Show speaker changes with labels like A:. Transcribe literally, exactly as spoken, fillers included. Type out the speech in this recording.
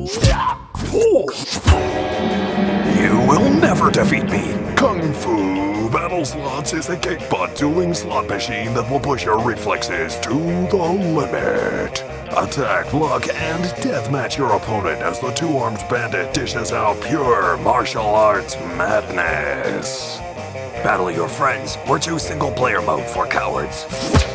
A: You will never defeat me! Kung Fu Battle Slots is a cake butt dueling slot machine that will push your reflexes to the limit. Attack, block, and deathmatch your opponent as the two-armed bandit dishes out pure martial arts madness. Battle your friends or choose single-player mode for cowards.